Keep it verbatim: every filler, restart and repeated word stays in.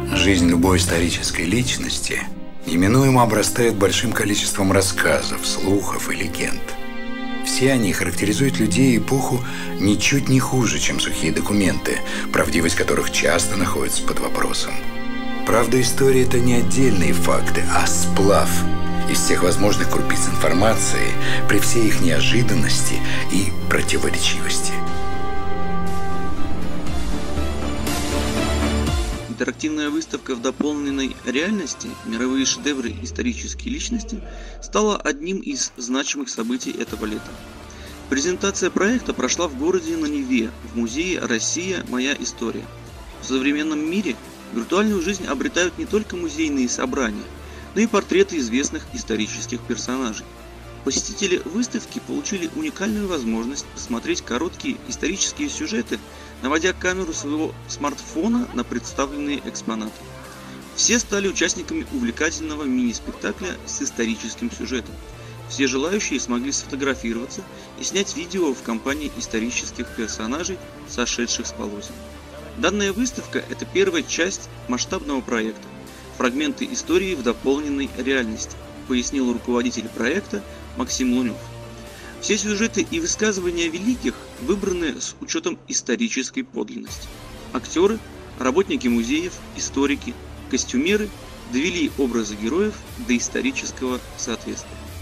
Жизнь любой исторической личности неминуемо обрастает большим количеством рассказов, слухов и легенд. Все они характеризуют людей и эпоху ничуть не хуже, чем сухие документы, правдивость которых часто находится под вопросом. Правда истории – это не отдельные факты, а сплав из всех возможных крупиц информации при всей их неожиданности и противоречивости. Интерактивная выставка в дополненной реальности «Мировые шедевры исторические личности» стала одним из значимых событий этого лета. Презентация проекта прошла в городе на Неве, в музее «Россия. Моя история». В современном мире виртуальную жизнь обретают не только музейные собрания, но и портреты известных исторических персонажей. Посетители выставки получили уникальную возможность посмотреть короткие исторические сюжеты, наводя камеру своего смартфона на представленные экспонаты. Все стали участниками увлекательного мини-спектакля с историческим сюжетом. Все желающие смогли сфотографироваться и снять видео в компании исторических персонажей, сошедших с полозьев. Данная выставка – это первая часть масштабного проекта «Фрагменты истории в дополненной реальности», пояснил руководитель проекта Максим Лунев. Все сюжеты и высказывания великих выбраны с учетом исторической подлинности. Актеры, работники музеев, историки, костюмеры довели образы героев до исторического соответствия.